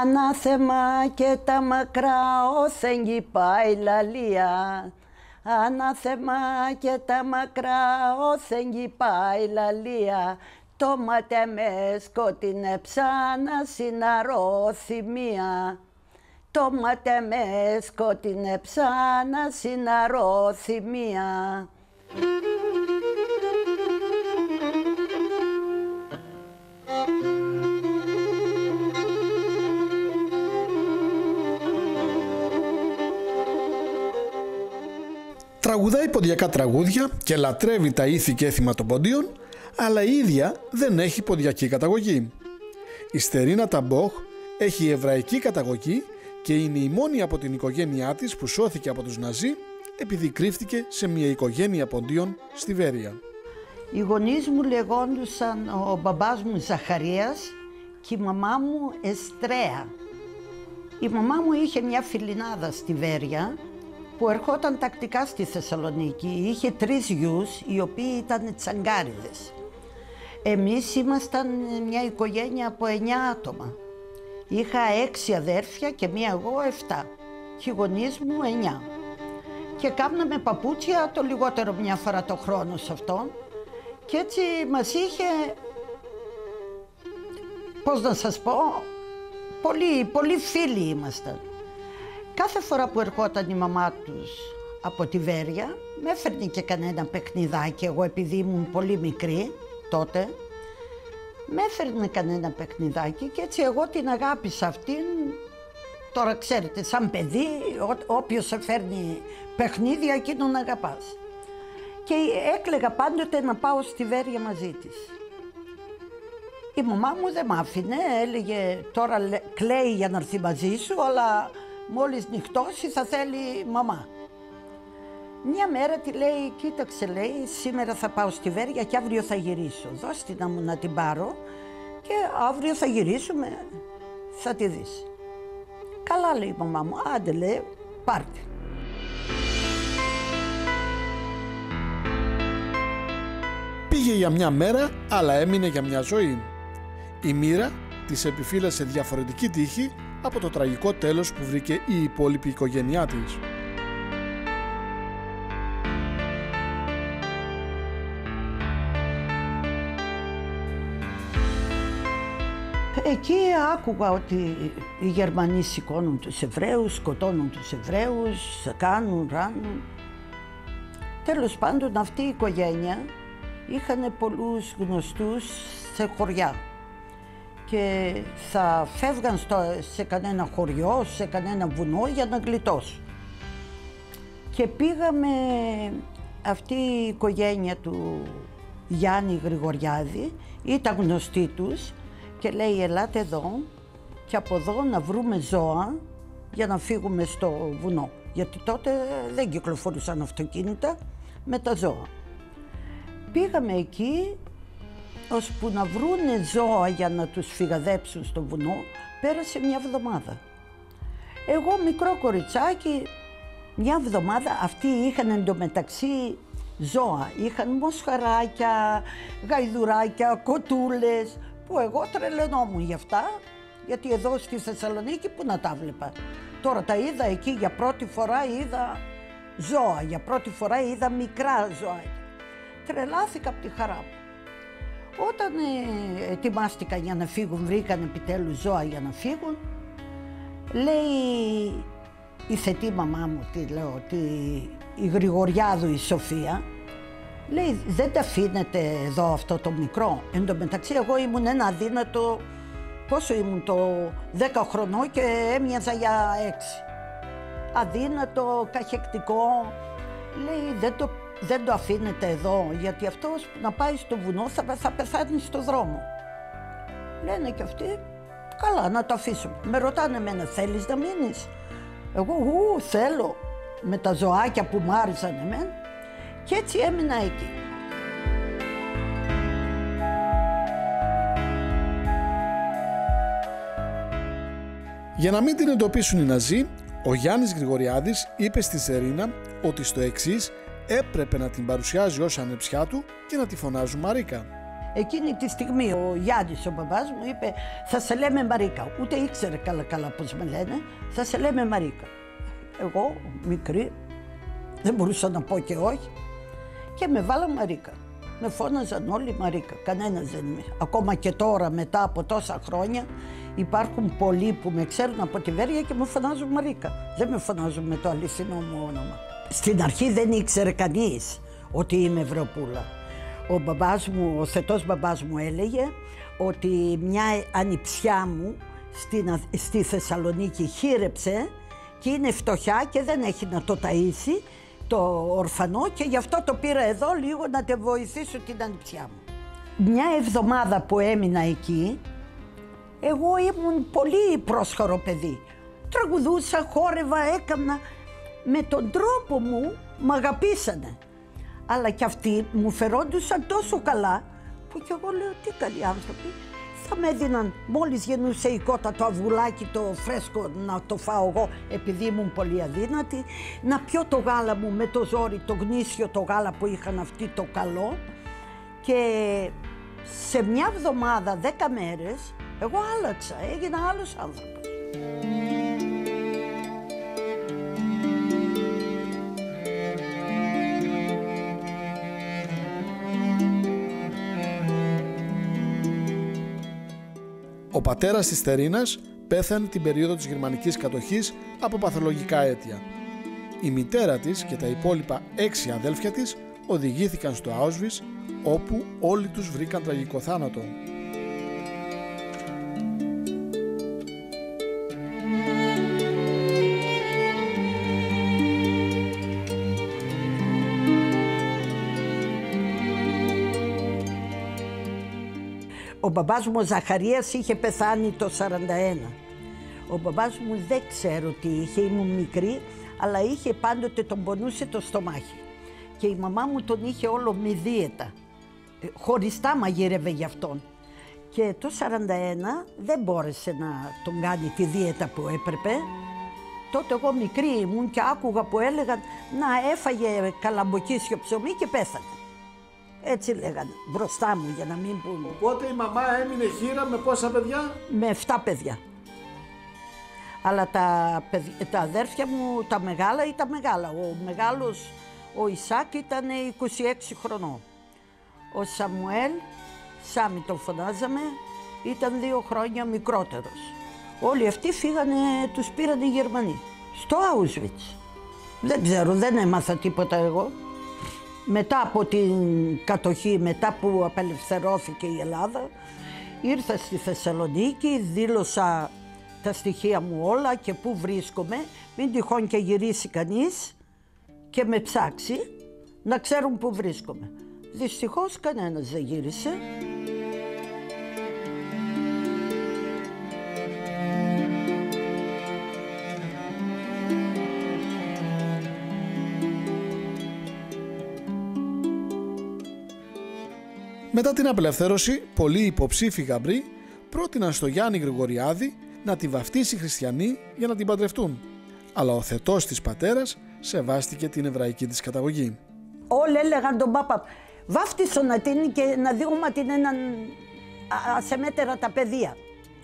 Ανάθεμα και τα μακρά όθεν γυπάει λαλία. Ανάθεμα και τα μακρά όθεν γυπάει λαλία. Το ματέ με σκοτεινέψα να συναρώθυμία. Το ματέ με σκοτεινέψα να συναρώθυμία. Τραγουδάει ποντιακά τραγούδια και λατρεύει τα ήθη και έθιμα των ποντίων, αλλά η ίδια δεν έχει ποντιακή καταγωγή. Η Στερίνα Ταμπόχ έχει εβραϊκή καταγωγή και είναι η μόνη από την οικογένειά της που σώθηκε από τους Ναζί επειδή κρύφτηκε σε μια οικογένεια ποντίων στη Βέρεια. Οι γονείς μου λεγόντουσαν ο μπαμπάς μου Ζαχαρίας και η μαμά μου Εστρέα. Η μαμά μου είχε μια φιλινάδα στη Βέρεια που ερχόταν τακτικά στη Θεσσαλονίκη. Είχε 3 γιους οι οποίοι ήταν τσαγκάριδες. Εμείς ήμασταν μια οικογένεια από 9 άτομα. Είχα 6 αδέρφια και μία εγώ 7 και οι γονείς μου 9. Και κάμναμε παπούτσια το λιγότερο μια φορά το χρόνο σε αυτόν και έτσι μας είχε, πώς να σας πω, πολύ φίλοι ήμασταν. Κάθε φορά που ερχόταν η μαμά τους από τη Βέρεια, με έφερνε και κανένα παιχνιδάκι, εγώ επειδή ήμουν πολύ μικρή τότε, με έφερνε κανένα παιχνιδάκι και έτσι εγώ την αγάπησα αυτήν. Τώρα ξέρετε, σαν παιδί, όποιος σε φέρνει παιχνίδια, εκείνον αγαπάς. Και έκλαιγα πάντοτε να πάω στη Βέρεια μαζί της. Η μαμά μου δεν μ' άφηνε, έλεγε τώρα κλαίει για να έρθει μαζί σου, αλλά μόλις νυχτώσει θα θέλει μαμά. Μια μέρα τη λέει, κοίταξε λέει, σήμερα θα πάω στη Βέρεια και αύριο θα γυρίσω. Δώσ' την μου να την πάρω και αύριο θα γυρίσουμε, θα τη δεις. Καλά λέει η μαμά μου, άντε λέει, πάρτε. Πήγε για μια μέρα, αλλά έμεινε για μια ζωή. Η μοίρα της επιφύλασε διαφορετική τύχη από το τραγικό τέλος που βρήκε η υπόλοιπη οικογένειά της. Εκεί άκουγα ότι οι Γερμανοί σηκώνουν τους Εβραίους, σκοτώνουν τους Εβραίους, κάνουν, ράνουν. Τέλος πάντων αυτή η οικογένεια είχαν πολλούς γνωστούς σε χωριά και θα φεύγαν σε κανένα χωριό, σε κανένα βουνό για να γλιτώσουν. Και πήγαμε αυτή η οικογένεια του Γιάννη Γρηγοριάδη, ήταν γνωστή τους και λέει ελάτε εδώ και από εδώ να βρούμε ζώα για να φύγουμε στο βουνό. Γιατί τότε δεν κυκλοφορούσαν αυτοκίνητα με τα ζώα. Πήγαμε εκεί, ώσπου να βρούνε ζώα για να τους φυγαδέψουν στο βουνό, πέρασε μια εβδομάδα. Εγώ μικρό κοριτσάκι, μια εβδομάδα αυτοί είχαν εντωμεταξύ ζώα. Είχαν μοσχαράκια, γαϊδουράκια, κοτούλες, που εγώ τρελαινόμουν γι' αυτά, γιατί εδώ στη Θεσσαλονίκη που να τα βλέπα. Τώρα τα είδα εκεί για πρώτη φορά, είδα ζώα, για πρώτη φορά είδα μικρά ζωάκια. Τρελάθηκα από τη χαρά μου. Όταν ετοιμάστηκαν για να φύγουν, βρήκαν επιτέλους ζώα για να φύγουν, λέει η θετή μαμά μου, τη λέω, η Γρηγοριάδου η Σοφία, λέει δεν τα αφήνετε εδώ αυτό το μικρό. Εν τω μεταξύ εγώ ήμουν ένα αδύνατο, πόσο ήμουν το 10 χρονών και έμοιαζα για 6. Αδύνατο, καχεκτικό, λέει δεν το αφήνετε εδώ γιατί αυτός που να πάει στο βουνό θα πεθάνει στο δρόμο. Λένε και αυτοί, καλά να το αφήσουμε. Με ρωτάνε εμένα, θέλεις να μείνεις? Εγώ θέλω, με τα ζωάκια που μ' άρεσαν εμένα, και έτσι έμεινα εκεί. Για να μην την εντοπίσουν οι Ναζί, ο Γιάννης Γρηγοριάδης είπε στη Στερίνα ότι στο εξής έπρεπε να την παρουσιάζει ως ανεψιά του και να τη φωνάζουν Μαρίκα. Εκείνη τη στιγμή ο Γιάννης, ο μπαμπάς μου, είπε θα σε λέμε Μαρίκα. Ούτε ήξερε καλά πώς με λένε, θα σε λέμε Μαρίκα. Εγώ, μικρή, δεν μπορούσα να πω και όχι και με βάλα Μαρίκα. Με φώναζαν όλοι Μαρίκα, κανένας δεν είμαι. Ακόμα και τώρα, μετά από τόσα χρόνια, υπάρχουν πολλοί που με ξέρουν από τη Βέρεια και με φωνάζουν Μαρίκα. Δεν με φωνάζουν με το αληθινό μου όνομα. Στην αρχή δεν ήξερε κανείς ότι είμαι Ευρωπούλα. Ο μπαμπάς μου, ο θετός μπαμπάς μου έλεγε ότι μια ανιψιά μου στη Θεσσαλονίκη χείρεψε και είναι φτωχιά και δεν έχει να το ταΐσει το ορφανό και γι' αυτό το πήρα εδώ λίγο να te βοηθήσω την ανιψιά μου. Μια εβδομάδα που έμεινα εκεί, εγώ ήμουν πολύ πρόσχαρο παιδί. Τραγουδούσα, χόρευα, έκανα. Με τον τρόπο μου μ' αγαπήσανε. Αλλά κι αυτοί μου φερόντουσαν τόσο καλά που κι εγώ λέω τι καλοί άνθρωποι. Θα με έδιναν μόλις γεννούσε η κότα το αυγουλάκι το φρέσκο να το φάω εγώ επειδή ήμουν πολύ αδύνατη. Να πιω το γάλα μου με το ζόρι, το γνήσιο το γάλα που είχαν αυτοί το καλό. Και σε μια εβδομάδα, 10 μέρες, εγώ άλλαξα, έγινα άλλος άνθρωπος. Ο πατέρας της Στερίνας πέθανε την περίοδο της γερμανικής κατοχής από παθολογικά αίτια. Η μητέρα της και τα υπόλοιπα 6 αδέλφια της οδηγήθηκαν στο Auschwitz, όπου όλοι τους βρήκαν τραγικό θάνατο. Ο μπαμπάς μου ο Ζαχαρίας είχε πεθάνει το 41. Ο μπαμπάς μου δεν ξέρω τι είχε, ήμουν μικρή, αλλά είχε πάντοτε τον πονούσε το στομάχι. Και η μαμά μου τον είχε όλο με δίαιτα. Χωριστά μαγείρευε γι' αυτόν. Και το 41 δεν μπόρεσε να τον κάνει τη δίαιτα που έπρεπε. Τότε εγώ μικρή ήμουν και άκουγα που έλεγαν να έφαγε καλαμποκίσιο ψωμί και πέθανε. Έτσι λέγανε, μπροστά μου για να μην πούνε. Οπότε η μαμά έμεινε χείρα με πόσα παιδιά? Με 7 παιδιά. Αλλά τα αδέρφια μου, τα μεγάλα ήταν μεγάλα. Ο μεγάλος, ο Ισάκ ήταν 26 χρονών. Ο Σαμουέλ, Σάμι τον φωνάζαμε, ήταν 2 χρόνια μικρότερος. Όλοι αυτοί φύγανε, τους πήραν οι Γερμανοί. Στο Auschwitz. Δεν ξέρω, δεν έμαθα τίποτα εγώ. Μετά από την κατοχή, μετά που απελευθερώθηκε η Ελλάδα, ήρθα στη Θεσσαλονίκη, δήλωσα τα στοιχεία μου όλα και πού βρίσκομαι, μην τυχόν και γυρίσει κανείς και με ψάξει, να ξέρουν πού βρίσκομαι. Δυστυχώς κανένας δεν γύρισε. Μετά την απελευθέρωση, πολλοί υποψήφοι γαμπροί πρότειναν στο Γιάννη Γρηγοριάδη να τη βαφτίσει χριστιανή για να την παντρευτούν. Αλλά ο θετός της πατέρας σεβάστηκε την εβραϊκή της καταγωγή. Όλοι έλεγαν τον Πάπα, βάφτισο να την και να δούμε την έναν ασεμέτερα τα παιδεία.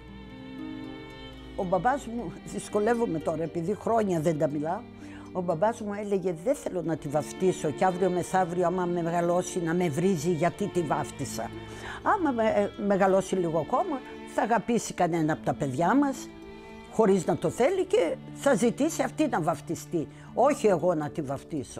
Ο μπαμπάς μου, δυσκολεύομαι τώρα επειδή χρόνια δεν τα μιλάω, ο μπαμπάς μου έλεγε δεν θέλω να τη βαφτίσω και αύριο μεθαύριο άμα μεγαλώσει να με βρίζει γιατί τη βάφτισα. Άμα μεγαλώσει λίγο ακόμα θα αγαπήσει κανένα από τα παιδιά μας χωρίς να το θέλει και θα ζητήσει αυτή να βαφτιστεί, όχι εγώ να τη βαφτίσω.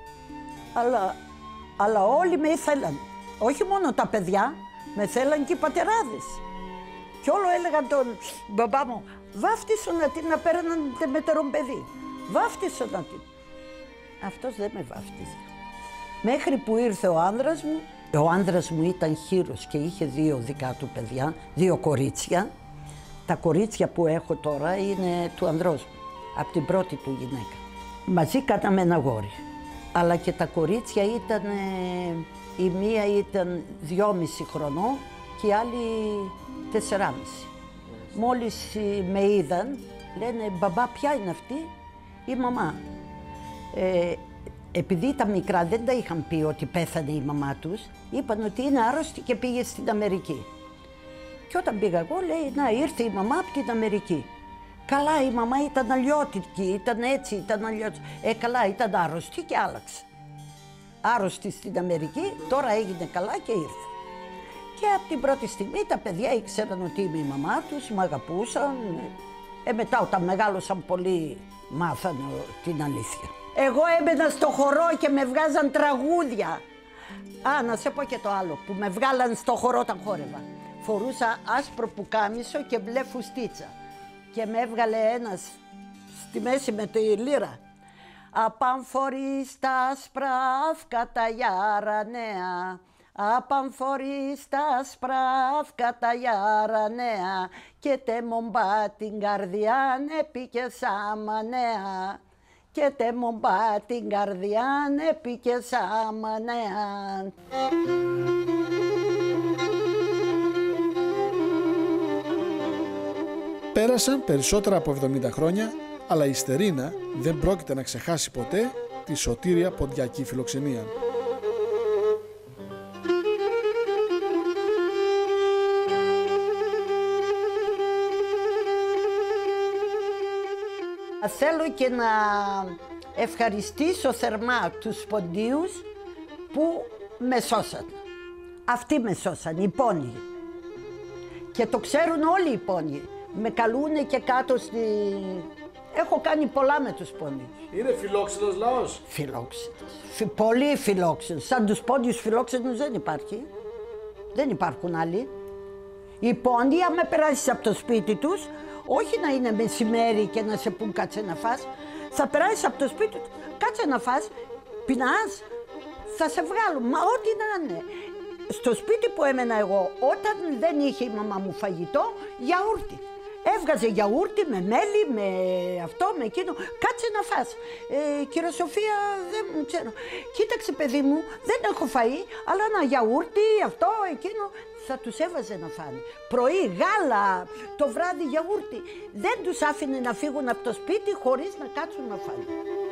Αλλά όλοι με ήθελαν, όχι μόνο τα παιδιά, με θέλαν και οι πατεράδες. Και όλο έλεγαν τον μπαμπά μου, βάφτισο να την να παίρνετε με τερον παιδί. Βάφτισο να την. Αυτός δεν με βάφτισε. Μέχρι που ήρθε ο άνδρας μου, ο άνδρας μου ήταν χείρος και είχε 2 δικά του παιδιά, 2 κορίτσια. Τα κορίτσια που έχω τώρα είναι του ανδρός μου, από την πρώτη του γυναίκα. Μαζί κάναμε ένα γόρι. Αλλά και τα κορίτσια ήταν, η μία ήταν 2,5 χρονών και η άλλη 4,5. Μόλις με είδαν, λένε μπαμπά ποια είναι αυτή, η μαμά. Επειδή ήταν μικρά δεν τα είχαν πει ότι πέθανε η μαμά τους, είπαν ότι είναι άρρωστη και πήγε στην Αμερική. Και όταν πήγα εγώ, λέει, να, ήρθε η μαμά από την Αμερική. Καλά, η μαμά ήταν αλλιώτικη, ήταν έτσι, ήταν αλλιώτικη. Καλά, ήταν άρρωστη και άλλαξε. Άρρωστη στην Αμερική, τώρα έγινε καλά και ήρθε. Και από την πρώτη στιγμή τα παιδιά ήξεραν ότι είμαι η μαμά τους, μ' αγαπούσαν. Μετά όταν μεγάλωσαν πολύ μάθανε την αλήθεια. Εγώ έμπαινα στο χορό και με βγάζαν τραγούδια. Να σε πω και το άλλο, που με βγάλαν στο χορό όταν χόρευα. Φορούσα άσπρο πουκάμισο και μπλε φουστίτσα. Και με έβγαλε ένας στη μέση με τη λύρα. Απαν φορείς τα άσπρα αύκα τα γιάρα νέα. Απαν φορείς τα άσπρα αύκα τα γιάρα νέα. Και τε μομπά την καρδιά έπικε σάμα νέα. Και τε μομπά την καρδιά έπικε σάμα νέα. Πέρασαν περισσότερα από 70 χρόνια, αλλά η Στερίνα δεν πρόκειται να ξεχάσει ποτέ τη σωτήρια ποντιακή φιλοξενία. Θέλω και να ευχαριστήσω θερμά τους Ποντίους που με σώσαν. Αυτοί με σώσαν, οι Πόνιοι. Και το ξέρουν όλοι οι Πόνιοι. Με καλούνε και κάτω στη... Έχω κάνει πολλά με τους Πόνιους. Είναι φιλόξενος λαός. Φιλόξενος. Πολύ φιλόξενος. Σαν τους Πόνιους φιλόξενους δεν υπάρχει. Δεν υπάρχουν άλλοι. Οι Πόνιοι, άμα περάσεις από το σπίτι τους, όχι να είναι μεσημέρι και να σε πούν κάτσε να φας, θα περάσεις από το σπίτι του, κάτσε να φας, πεινάς, θα σε βγάλουν, μα ό,τι να είναι. Στο σπίτι που έμενα εγώ, όταν δεν είχε η μαμά μου φαγητό, γιαούρτι. Έβγαζε γιαούρτι με μέλι, με αυτό, με εκείνο. Κάτσε να φας. Κυρία Σοφία, δεν ξέρω. Κοίταξε παιδί μου, δεν έχω φαΐ, αλλά ένα γιαούρτι, αυτό, εκείνο. Θα τους έβαζε να φάνε. Πρωί γάλα, το βράδυ γιαούρτι. Δεν τους άφηνε να φύγουν από το σπίτι χωρίς να κάτσουν να φάνε.